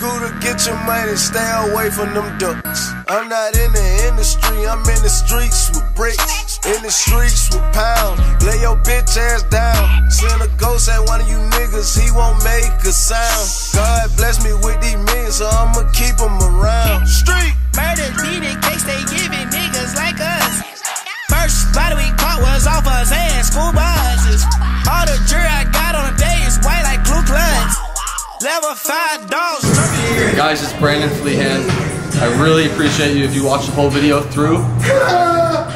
scooter, get your money, stay away from them ducks. I'm not in the industry, I'm in the streets with bricks. In the streets with pounds, lay your bitch ass down. Send a ghost at one of you niggas, he won't make a sound. God bless me with these millions, so I'ma keep them around. Street murder be the case they giving niggas like us. First body we caught was off us and school buses. All the jury I got on a day is white like Ku Klux. Level 5 dogs. Guys, it's Brandon Fleehan. I really appreciate you if you watch the whole video through.